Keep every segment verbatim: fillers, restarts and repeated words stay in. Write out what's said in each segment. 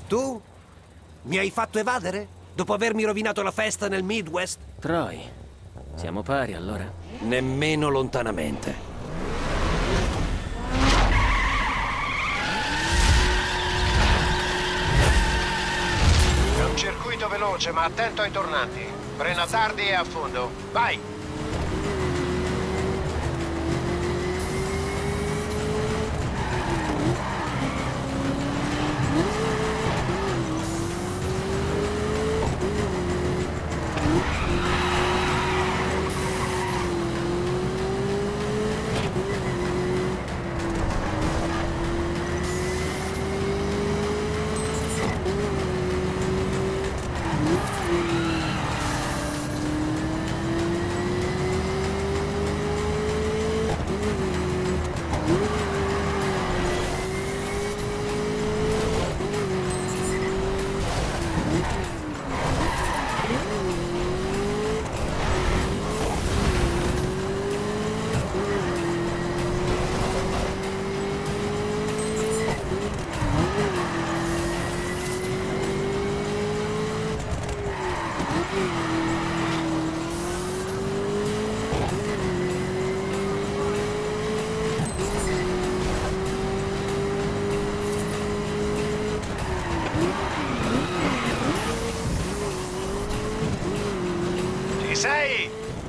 Tu? Mi hai fatto evadere? Dopo avermi rovinato la festa nel Midwest? Troy, siamo pari allora? Nemmeno lontanamente. È un circuito veloce, ma attento ai tornanti. Frena tardi e a fondo. Vai! Ci sei?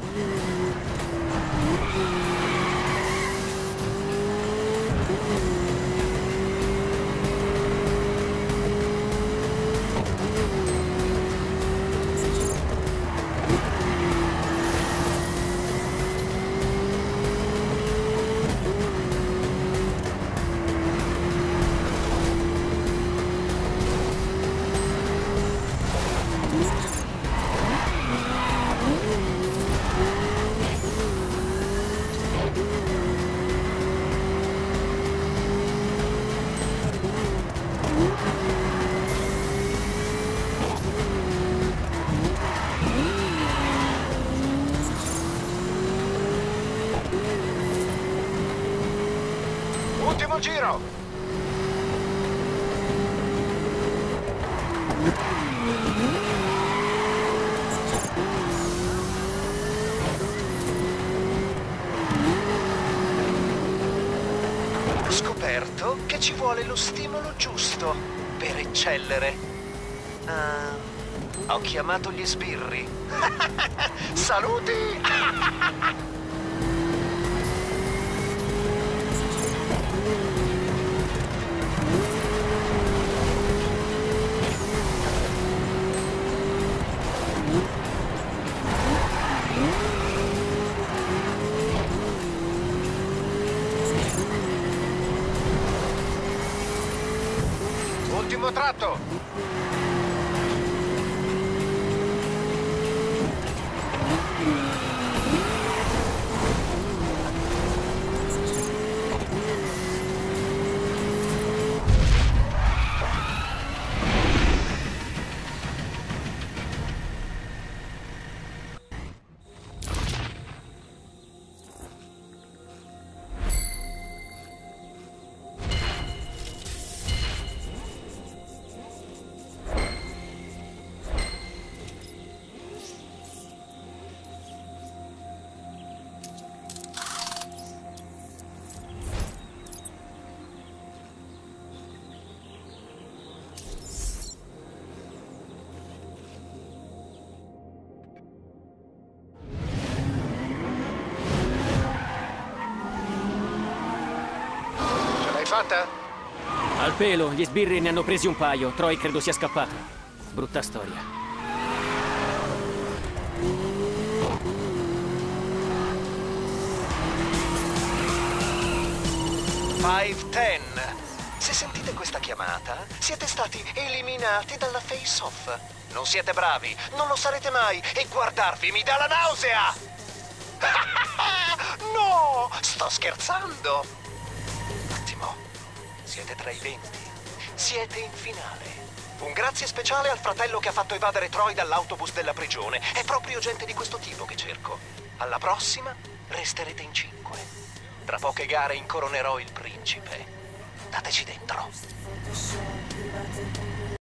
Ultimo giro! Ho scoperto che ci vuole lo stimolo giusto per eccellere. Ah, ho chiamato gli sbirri. Saluti! Ultimo tratto! Fatta? Al pelo, gli sbirri ne hanno presi un paio. Troy credo sia scappato. Brutta storia. cinque dieci. Se sentite questa chiamata, siete stati eliminati dalla face-off. Non siete bravi, non lo sarete mai e guardarvi mi dà la nausea! No! Sto scherzando! Siete tra i venti. Siete in finale. Un grazie speciale al fratello che ha fatto evadere Troy dall'autobus della prigione. È proprio gente di questo tipo che cerco. Alla prossima resterete in cinque. Tra poche gare incoronerò il principe. Dateci dentro.